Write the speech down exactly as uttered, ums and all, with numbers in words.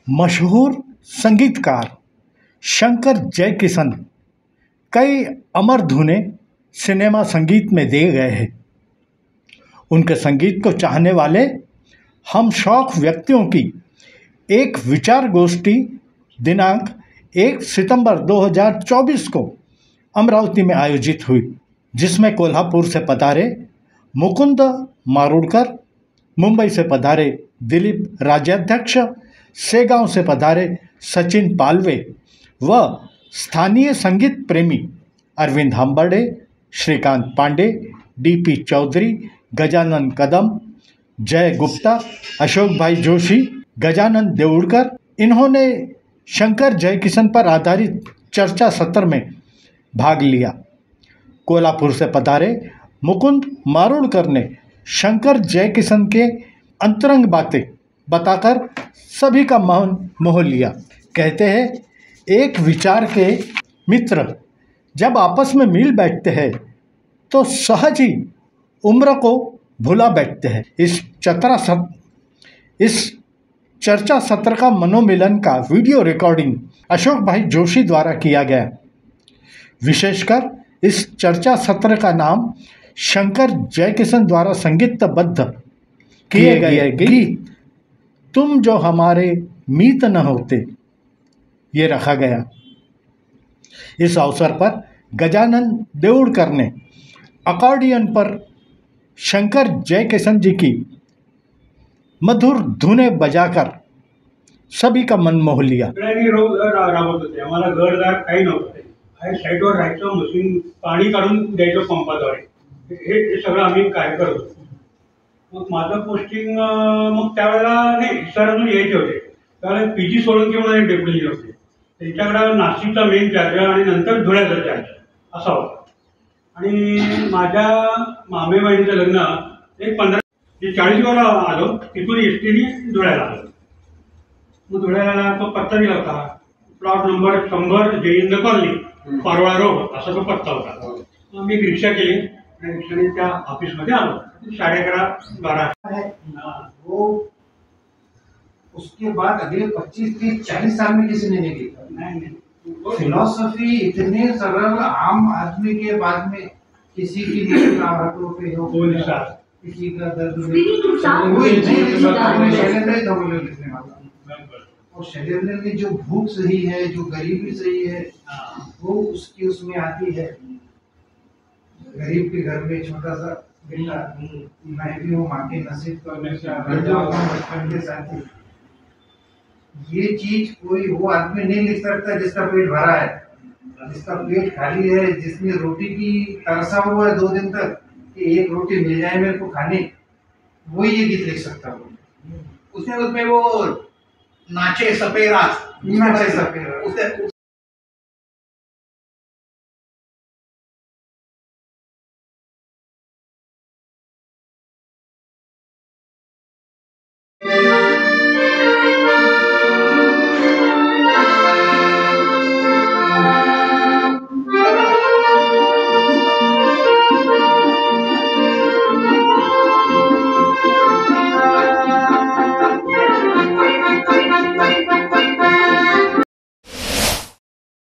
मशहूर संगीतकार शंकर जयकिशन कई अमर धुनें सिनेमा संगीत में दे गए हैं। उनके संगीत को चाहने वाले हम शौक व्यक्तियों की एक विचार गोष्ठी दिनांक एक सितंबर दो हज़ार चौबीस को अमरावती में आयोजित हुई, जिसमें कोल्हापुर से पधारे मुकुंद मारूड़कर, मुंबई से पधारे दिलीप राज्याध्यक्ष, सेगांव से पधारे सचिन पालवे व स्थानीय संगीत प्रेमी अरविंद हम्बर्डे, श्रीकांत पांडे, डीपी चौधरी, गजानन कदम, जय गुप्ता, अशोक भाई जोशी, गजानन देउड़कर। इन्होंने शंकर जयकिशन पर आधारित चर्चा सत्र में भाग लिया। कोल्हापुर से पधारे मुकुंद मारूड़कर ने शंकर जयकिशन के अंतरंग बातें बताकर सभी का मन मोह लिया। कहते हैं, एक विचार के मित्र जब आपस में मिल बैठते हैं तो सहज ही उम्र को भुला बैठते हैं। इस चतरा सत्र इस चर्चा सत्र का मनोमिलन का वीडियो रिकॉर्डिंग अशोक भाई जोशी द्वारा किया गया। विशेषकर इस चर्चा सत्र का नाम शंकर जयकिशन द्वारा संगीतबद्ध किए गए गीत तुम जो हमारे मीत न होते ये रखा गया। इस अवसर पर गजानन देउड़कर ने अकॉर्डियन पर शंकर जयकिशन जी की मधुर धुनें बजाकर सभी का मन मोह लिया। रोज राबवत होते, आम्हाला घरदार काही नव्हतं, साईडवर राहायचं, मशीन पाणी काढून द्यायचं पंपाद्वारे, हे हे सगळं आम्ही काय करत होतो। मग माझं पोस्टिंग मग त्यावेळेला नाही सरांना यायचे होते, त्यावेळेला पी जी सोळंकी म्हणून डेप्युटी होते, त्यांच्याकडे नाशिकचा मेन चार्ज आणि नंतर धुळ्याचा चार्ज असा होता। आणि माझ्या मामे बहिणीचं लग्न एक पंधरा चाळीसगावला आलो, तिथून एस टीने धुळ्याला आलो। मग धुळ्याला तो पत्ता दिला होता, प्लॉट नंबर शंभर जयेंद्र कॉलनी, पारवाळा रोड असा तो पत्ता होता। मग मी रिक्षा केली आणि रिक्षाने त्या ऑफिसमध्ये आलो। साढ़े ग्यारह बारह है वो उसके बाद अगले पच्चीस तीस चालीस साल में किसी ने नहीं लिखा। नहीं फिलॉसफी इतने सरल आम आदमी के बाद में किसी की हाथों पे हो, किसी का दर्द लिखने वाला। और शैलेंद्र की जो भूख सही है, जो गरीबी सही है, वो उसकी उसमें आती है। गरीब के घर में छोटा सा बिल्ला, मैं भी हूँ माँ के नसीब का बचपन के साथी। ये चीज कोई वो आदमी नहीं लिख सकता जिसका पेट भरा है, जिसका पेट खाली है, जिसने रोटी की तरसा हुआ है दो दिन तक कि एक रोटी मिल जाए मेरे को खाने, वो ये गीत लिख सकता है। उसने उसमें वो नाचे सपेरा नाचे सपेरा